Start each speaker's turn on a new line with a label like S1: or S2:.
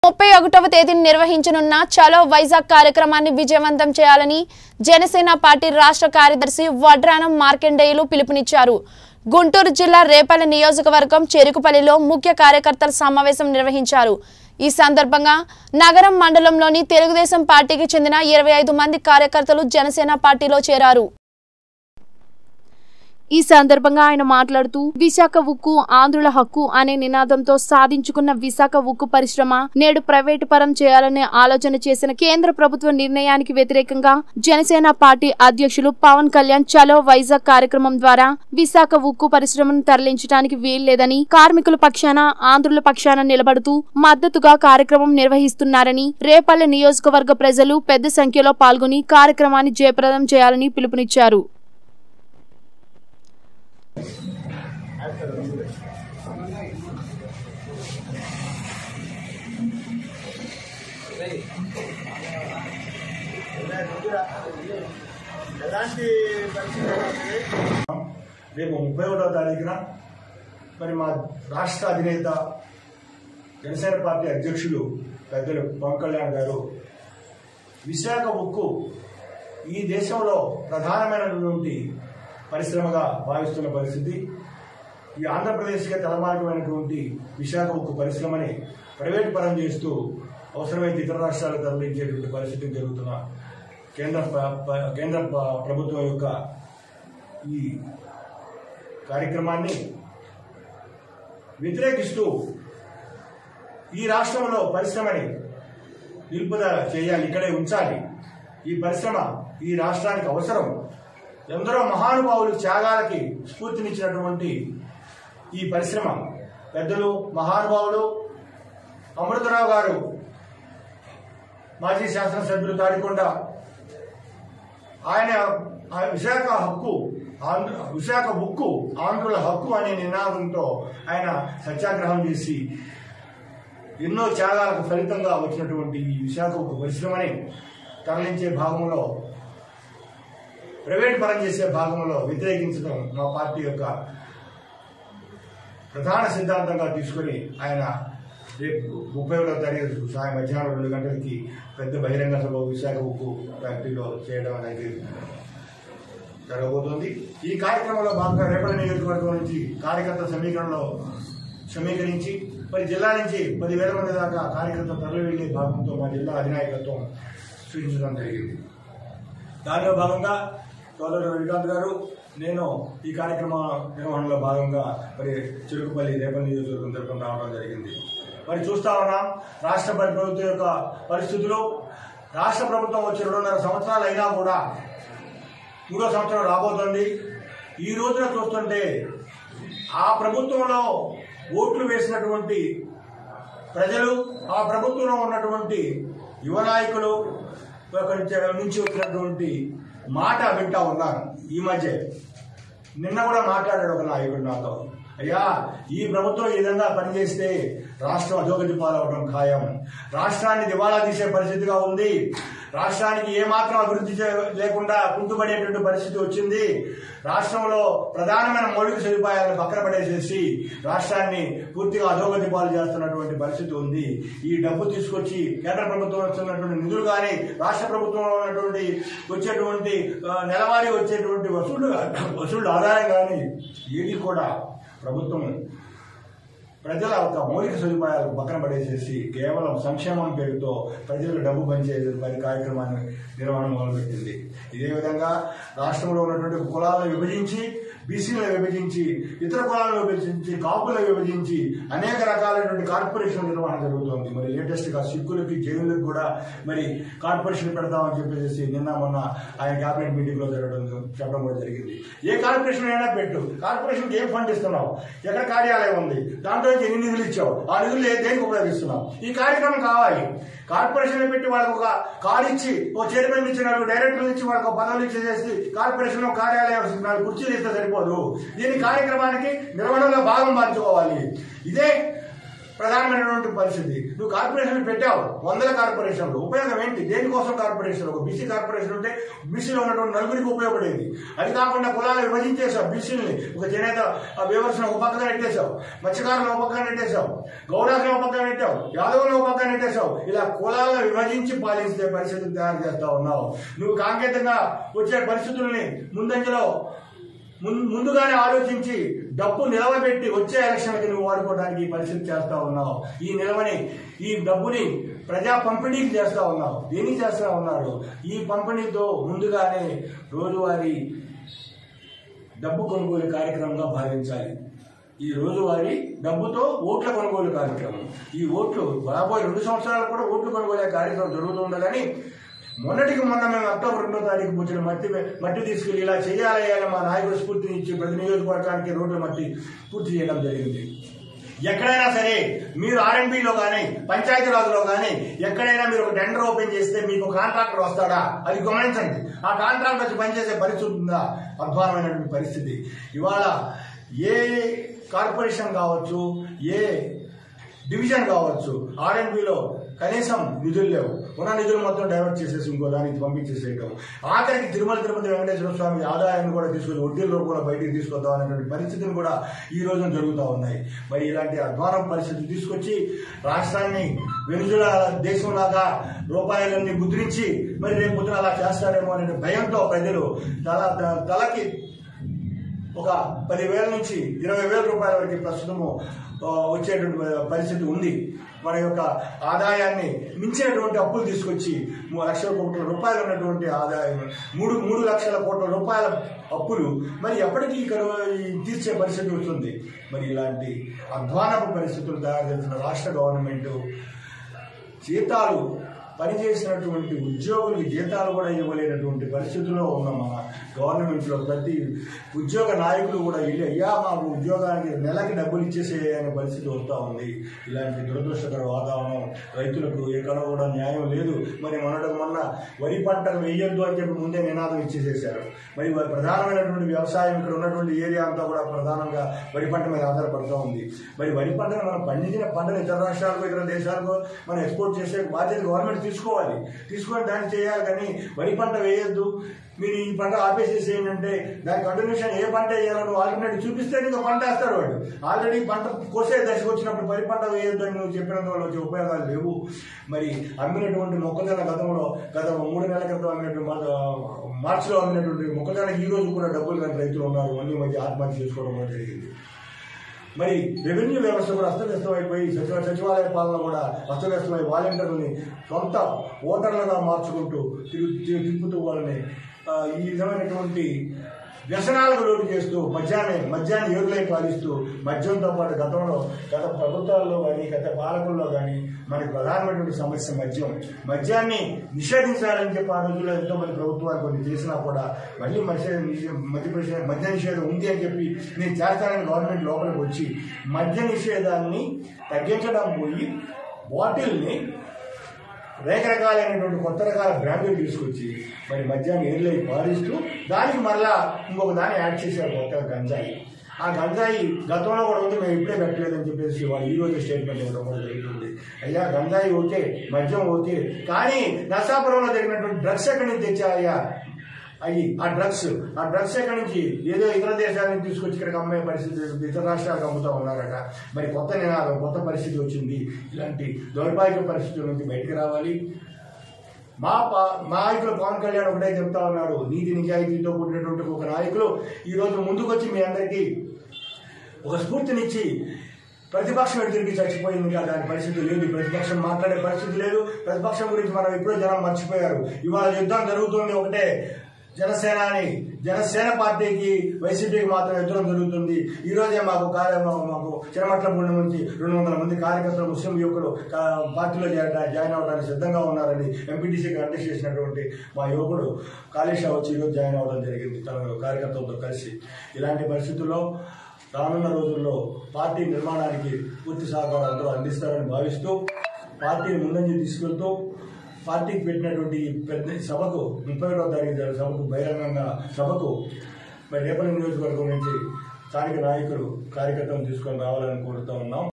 S1: 31వ తేదీన నిర్వహించనున్న చలో వైజాగ్ కార్యక్రమాన్ని విజయవంతం చేయాలని జనసేన పార్టీ రాష్ట్ర కార్యదర్శి వడ్రానం మార్కండేయులు పిలుపునిచ్చారు. గుంటూరు జిల్లా రేపల్లె నియోజకవర్గం చెరుకుపల్లిలో ముఖ్య కార్యకర్తల సమావేశం నిర్వహించారు. ఈ సందర్భంగా నగరం మండలంలోని తెలుగుదేశం పార్టీకి చెందిన 25 మంది కార్యకర్తలు జనసేన పార్టీలో చేరారు. ఈ సందర్భంగా ఆయన మాట్లాడుతూ విశాఖ ఉక్కు ఆంధ్రుల హక్కు అనే నినాదంతో సాధించుకున్న విశాఖ ఉక్కు పరిశ్రమ నేడు ప్రైవేటు పరం చేయాలనే ఆలోచన చేసిన కేంద్ర ప్రభుత్వ నిర్ణయానికి వ్యతిరేకంగా జనసేన పార్టీ అధ్యక్షులు పవన్ కళ్యాణ్ చలో వైజాగ్ కార్యక్రమం ద్వారా విశాఖ ఉక్కు పరిశ్రమను తరలించడానికి వీల్లేదని కార్మికుల పక్షాన ఆంధ్రుల పక్షాన నిలబడుతూ మద్దతుగా కార్యక్రమం నిర్వహిస్తున్నారని రేపల్లె నియోజకవర్గ ప్రజలు పెద్ద సంఖ్యలో పాల్గొని కార్యక్రమాన్ని జయప్రదం చేయాలని పిలుపునిచ్చారు.
S2: రేపు 31వ తారీఖున మరి మా రాష్ట్ర అధినేత జనసేన పార్టీ అధ్యక్షులు పెద్దలు పవన్ కళ్యాణ్ గారు విశాఖ ఉక్కు ఈ దేశంలో ప్రధానమైనటువంటి పరిశ్రమగా భావిస్తున్న పరిస్థితి. ఈ ఆంధ్రప్రదేశ్గా తలమార్గమైనటువంటి విశాఖ ఉక్కు పరిశ్రమని ప్రైవేటు పరం చేస్తూ అవసరమైతే ఇతర రాష్ట్రాలకు తరలించేటువంటి పరిస్థితి జరుగుతున్న కేంద్ర ప్రభుత్వం యొక్క ఈ కార్యక్రమాన్ని వ్యతిరేకిస్తూ ఈ రాష్ట్రంలో పరిశ్రమని నిలుపుదల చేయాలి, ఇక్కడే ఉంచాలి. ఈ పరిశ్రమ ఈ రాష్ట్రానికి అవసరం. ఎందరో మహానుభావులు త్యాగాలకి స్ఫూర్తినిచ్చినటువంటి ఈ పరిశ్రమ పెద్దలు మహానుభావులు అమృతరావు గారు, మాజీ శాసనసభ్యులు తాడికొండ, ఆయన విశాఖ ఉక్కు ఆంధ్రుల హక్కు అనే నినాదంతో ఆయన సత్యాగ్రహం చేసి ఎన్నో త్యాగాలకు ఫలితంగా వచ్చినటువంటి ఈ విశాఖ ఉక్కు పరిశ్రమని తరలించే భాగంలో ప్రైవేట్ పరం చేసే భాగంలో వ్యతిరేకించడం మా పార్టీ యొక్క ప్రధాన సిద్ధాంతంగా తీసుకుని ఆయన రేపు 31వ తారీఖు మధ్యాహ్నం 2 గంటలకి పెద్ద బహిరంగ సభ విశాఖ ఉక్కు ఫ్యాక్టరీలో చేయడం అనేది జరగబోతోంది. ఈ కార్యక్రమంలో భాగంగా రేపల్లె నియోజకవర్గం నుంచి కార్యకర్త సమీకరించి మరి జిల్లా నుంచి 10,000 మంది దాకా కార్యకర్తలు తరలి వెళ్లే భాగంతో మా జిల్లా అధినాయకత్వం సూచించడం జరిగింది. దానిలో భాగంగా సోదరుడు రవికాంత్ గారు, నేను ఈ కార్యక్రమ నిర్వహణలో భాగంగా మరి చెరుకుపల్లి రేపల్లె నియోజకవర్గం తరఫున రావడం జరిగింది. మరి చూస్తా ఉన్నాం రాష్ట్ర ప్రభుత్వం యొక్క పరిస్థితులు. రాష్ట్ర ప్రభుత్వం వచ్చి 2.5 సంవత్సరాలు అయినా కూడా 3వ సంవత్సరం రాబోతోంది. ఈ రోజున చూస్తుంటే ఆ ప్రభుత్వంలో ఓట్లు వేసినటువంటి ప్రజలు, ఆ ప్రభుత్వంలో ఉన్నటువంటి యువ నాయకులు నుంచి వచ్చినటువంటి మాట వింటా ఉన్నారు. ఈ మధ్య నిన్న కూడా మాట్లాడాడు ఒక నాయకుడు నాతో, అయ్యా ఈ ప్రభుత్వం ఈ విధంగా పనిచేస్తే రాష్ట్రం అధోగతి పాలవడం ఖాయం, రాష్ట్రాన్ని దివాళా తీసే పరిస్థితిగా ఉంది, రాష్ట్రానికి ఏమాత్రం అభివృద్ధి లేకుండా కుంటుపడేటువంటి పరిస్థితి వచ్చింది, రాష్ట్రంలో ప్రధానమైన మౌలిక సదుపాయాలను పక్కన పడేసేసి రాష్ట్రాన్ని పూర్తిగా అధోగతి పాలు చేస్తున్నటువంటి పరిస్థితి ఉంది. ఈ డబ్బు తీసుకొచ్చి కేంద్ర ప్రభుత్వం వస్తున్నటువంటి నిధులు కానీ రాష్ట్ర ప్రభుత్వంలో ఉన్నటువంటి వచ్చేటువంటి నెలవారీ వచ్చేటువంటి వసూళ్ల ఆదాయం కానీ ఏది కూడా ప్రభుత్వం ప్రజల ఒక మౌలిక సదుపాయాలకు పక్కన పడేసేసి కేవలం సంక్షేమం పేరుతో ప్రజలకు డబ్బు పంచే కార్యక్రమాన్ని నిర్వహణ మొదలుపెట్టింది. ఇదే విధంగా రాష్ట్రంలో ఉన్నటువంటి కులాలను విభజించి, బీసీలను విభజించి, ఇతర కులాలను విభజించి, కాపులను విభజించి అనేక రకాలైనటువంటి కార్పొరేషన్ నిర్వహణ జరుగుతోంది. మరి లేటెస్ట్ గా సిక్కులకి జైలులకు కూడా మరి కార్పొరేషన్ పెడతామని చెప్పేసి నిన్న మొన్న ఆయన కేబినెట్ మీటింగ్ లో చెప్పడం కూడా జరిగింది. ఏ కార్పొరేషన్ అయినా పెట్టు, కార్పొరేషన్కి ఏం ఫండ్ ఇస్తున్నావు, ఎక్కడ కార్యాలయం ఉంది, దాంట్లో ఎన్ని నిధులు ఇచ్చావు, ఆ నిధులు దేనికి ఉపయోగిస్తున్నావు. ఈ కార్యక్రమం కావాలి. కార్పొరేషన్ పెట్టి వాళ్ళకు ఒక కారు ఇచ్చి, ఓ చైర్మన్ ఇచ్చి, 4 డైరెక్టర్లు ఇచ్చి, వాళ్ళకు పదవులు ఇచ్చేసి కార్పొరేషన్ కార్యాలయం 4 కుర్చీలు ఇస్తే సరిపోదు. దీని కార్యక్రమానికి నిర్వహణలో భాగం మార్చుకోవాలి. ఇదే ప్రధానమైనటువంటి పరిస్థితి. నువ్వు కార్పొరేషన్లు పెట్టావు, 100 కార్పొరేషన్లు, ఉపయోగం ఏంటి? దేనికోసం కార్పొరేషన్? ఒక బీసీ కార్పొరేషన్ ఉంటే బీసీలో ఉన్నటువంటి నలుగురికి ఉపయోగపడేది. అది కాకుండా కులాలు విభజించేసావు, బీసీలని ఒక చేనేత వ్యవస్థను ఒక పక్కన పెట్టేశావు, మత్స్యకారులను ఒక పక్కన పెట్టేశావు, గౌడాలను ఒక పక్కన పెట్టావు, యాదవులను ఒక పక్కన పెట్టేశావు. ఇలా కులాలను విభజించి పాలించే పరిస్థితులు తయారు చేస్తా ఉన్నావు. నువ్వు కాంకేతంగా వచ్చే పరిస్థితుల్ని ముందుగానే ఆలోచించి డబ్బు నిలవబెట్టి వచ్చే ఎలక్షన్కి నువ్వు వాడుకోవడానికి ఈ పరిస్థితి చేస్తా ఉన్నావు. ఈ డబ్బుని ప్రజా పంపిణీకి చేస్తా ఉన్నావు. దేనికి చేస్తా ఉన్నారు? ఈ పంపిణీతో ముందుగానే రోజువారీ డబ్బు కొనుగోలు కార్యక్రమంగా భావించాలి. ఈ రోజువారీ డబ్బుతో ఓట్ల కొనుగోలు కార్యక్రమం. ఈ ఓట్లు రాబోయే 2 సంవత్సరాలు కూడా ఓట్లు కొనుగోలే కార్యక్రమం జరుగుతుండగాని మొన్న మేము అక్టోబర్ 2వ తారీఖు వచ్చిన మట్టి తీసుకెళ్లి ఇలా చేయాలి అని మా నాయకుడు స్ఫూర్తిని ఇచ్చి ప్రతి నియోజకవర్గానికి రోడ్ల మట్టి పూర్తి చేయడం జరిగింది. ఎక్కడైనా సరే మీరు ఆర్ఎండ్బిలో కానీ పంచాయతీరాజ్లో కానీ ఎక్కడైనా మీరు ఒక టెండర్ ఓపెన్ చేస్తే మీకు కాంట్రాక్టర్ వస్తాడా? అది గమనించండి. ఆ కాంట్రాక్టర్ వచ్చి పనిచేసే పరిస్థితి ఉందా? అద్భుతమైనటువంటి పరిస్థితి. ఇవాళ ఏ కార్పొరేషన్ కావచ్చు, ఏ డివిజన్ కావచ్చు, ఆర్ఎండ్బిలో కనీసం నిధులు లేవు. ఉన్న నిధులు మొత్తం డైవర్ట్ చేసేసి ఇంకో దానికి పంపించేసేయటం. ఆఖరికి తిరుపతి వెంకటేశ్వర స్వామి ఆదాయాన్ని కూడా తీసుకొని వడ్డీల రూపంలో బయటికి తీసుకొద్దాం అనేటువంటి పరిస్థితులు కూడా ఈ రోజున జరుగుతూ ఉన్నాయి. మరి ఇలాంటి అధ్వానం పరిస్థితి తీసుకొచ్చి రాష్ట్రాన్ని వెనుజులా దేశంలాగా రూపాయలన్నీ ముద్రించి మరి రేపు పొద్దున అలా చేస్తారేమో అనే భయంతో ప్రజలు తలకి ఒక 10,000 నుంచి 20,000 రూపాయల వరకు ప్రస్తుతము వచ్చేటువంటి పరిస్థితి ఉంది. మన యొక్క ఆదాయాన్ని మించినటువంటి అప్పులు తీసుకొచ్చి 3 లక్షల కోట్ల రూపాయలు ఉన్నటువంటి ఆదాయం 3 లక్షల కోట్ల రూపాయల అప్పులు మరి ఎప్పటికీ ఇక్కడ తీర్చే పరిస్థితి వస్తుంది. మరి ఇలాంటి అధ్వానపు పరిస్థితులు తయారు చేసిన రాష్ట్ర గవర్నమెంట్ జీతాలు పనిచేసినటువంటి ఉద్యోగులకి జీతాలు కూడా ఇవ్వలేనటువంటి పరిస్థితుల్లో ఉన్న మన గవర్నమెంట్లో ప్రతి ఉద్యోగ నాయకులు కూడా వెళ్ళి అయ్యా మాకు ఉద్యోగానికి నెలకి డబ్బులు ఇచ్చేసేయనే పరిస్థితి వస్తూ ఉంది. ఇలాంటి దురదృష్టకర వాతావరణం. రైతులకు ఎక్కడ కూడా న్యాయం లేదు. మరి మొన్న వరి పంటలు వేయొద్దు అని చెప్పి ముందే నినాదం ఇచ్చేసేసారు. మరి ప్రధానమైనటువంటి వ్యవసాయం ఇక్కడ ఉన్నటువంటి ఏరియా అంతా కూడా ప్రధానంగా వరి పంట మీద ఆధారపడుతూ ఉంది. మరి వరి పంటను మనం పండించిన పంటను ఇతర రాష్ట్రాలకు ఇతర దేశాలకు మనం ఎక్స్పోర్ట్ చేసే బాధ్యత గవర్నమెంట్ తీసుకొని దాన్ని చేయాలి. కానీ వరి పంట వేయొద్దు, మీరు ఈ పంట ఆపేసేసేయండి అంటే దాని కంటిన్యూషన్ ఏ పంట వేయాలో ఆల్టర్నేటివ్ చూపిస్తే ఇంకా పంట వేస్తాడు వాడు. ఆల్రెడీ పంట కోసే దశకు వచ్చినప్పుడు వరి పంట వేయొద్దు అని నువ్వు చెప్పినందు వల్ల వచ్చే ఉపయోగాలు లేవు. మరి అమ్మినటువంటి మొక్కజొన్న గత 3 నెలల క్రితం అమ్మినటువంటి మార్చిలో అమ్మినటువంటి మొక్కజొన్నకి ఈ రోజు కూడా డబ్బులు కానీ రైతులు ఉన్నారు. అన్ని మధ్య ఆత్మహత్య చేసుకోవడం కూడా జరిగింది. మరి రెవెన్యూ వ్యవస్థ కూడా అస్తవ్యస్తమైపోయి సచివాలయ పాలన కూడా అస్తవ్యస్తమై వాలంటీర్లని సొంత ఓటర్లుగా మార్చుకుంటూ తిప్పుతూ వాళ్ళని ఈ విధమైనటువంటి వ్యసనాలకు లోటు చేస్తూ మద్యాన్ని ఏరులై పాలిస్తూ మద్యంతో పాటు గత ప్రభుత్వాల్లో కానీ గత పాలకుల్లో కానీ మనకి ప్రధానమైనటువంటి సమస్య మద్యాన్ని నిషేధించాలని చెప్పి ఆ రోజుల్లో ఎంతో మంది ప్రభుత్వాలు కొన్ని చేసినా కూడా మళ్ళీ మద్య నిషేధం ఉంది అని చెప్పి నేను చేస్తానని గవర్నమెంట్ లోపలికి వచ్చి మద్య నిషేధాన్ని తగ్గించడం పోయి బాటిల్ని రకరకాలైనటువంటి కొత్త రకాల బ్రాండ్లు తీసుకొచ్చి మరి మద్యాన్ని ఏర్లై పాలిస్తూ దానికి మరలా ఇంకొక దాన్ని యాడ్ చేశారు కొత్తగా గంజాయి. ఆ గంజాయి గతంలో కూడా ఉంది, మేము ఇప్పుడే పెట్టలేదని చెప్పేసి వాళ్ళు ఈ రోజు స్టేట్మెంట్ ఇవ్వడం కూడా జరుగుతుంది. అయ్యా గంజాయి ఓకే, మద్యం ఓకే, కానీ నర్సాపురంలో జరిగినటువంటి డ్రగ్స్ ఎక్కడి నుంచి తెచ్చాయ్యా? ఆ డ్రగ్స్ ఎక్కడి నుంచి ఏదో ఇతర దేశాల నుంచి తీసుకొచ్చి ఇక్కడికి అమ్మే పరిస్థితి, ఇతర రాష్ట్రాలకు అమ్ముతూ ఉన్నారట. మరి కొత్త నినాదం, కొత్త పరిస్థితి వచ్చింది. ఇలాంటి దౌర్భాగ్య పరిస్థితుల నుంచి బయటకు రావాలి. మా నాయకులు పవన్ కళ్యాణ్ ఒకటే చెప్తా ఉన్నాడు, నీతి నిజాయితీతో కూడినటువంటి ఒక నాయకులు ఈ రోజు ముందుకొచ్చి మీ అందరికీ ఒక స్ఫూర్తినిచ్చి ప్రతిపక్షం ఎదురికి చచ్చిపోయింది కదా, దాని పరిస్థితి లేదు. ప్రతిపక్షం మాట్లాడే పరిస్థితి లేదు. ప్రతిపక్షం గురించి మనం ఎప్పుడో జనం మర్చిపోయారు. ఇవాళ యుద్ధం జరుగుతుంది ఒకటే, జనసేన పార్టీకి వైసీపీకి మాత్రం యుద్ధం జరుగుతుంది. ఈ రోజే మాకు చిరమట్లగూడెం నుంచి 200 మంది కార్యకర్తలు ముస్లిం యువకులు పార్టీలో జాయిన్ అవడానికి సిద్ధంగా ఉన్నారని ఎంపీటీసీకి కంటెస్ట్ చేసినటువంటి మా యువకుడు కాళేషా వచ్చి ఈరోజు జాయిన్ అవ్వడం జరిగింది తన కార్యకర్తలతో కలిసి. ఇలాంటి పరిస్థితుల్లో రానున్న రోజుల్లో పార్టీ నిర్మాణానికి పూర్తి సహకారం అందరూ అందిస్తారని భావిస్తూ పార్టీని ముందంజ తీసుకెళ్తూ పార్టీకి పెట్టినటువంటి పెద్ద సభకు 31వ తారీఖు సభకు బహిరంగ సభకు మరి రేపల్లి నియోజకవర్గం నుంచి స్థానిక నాయకులు కార్యకర్తలను తీసుకొని రావాలని కోరుతా ఉన్నాం.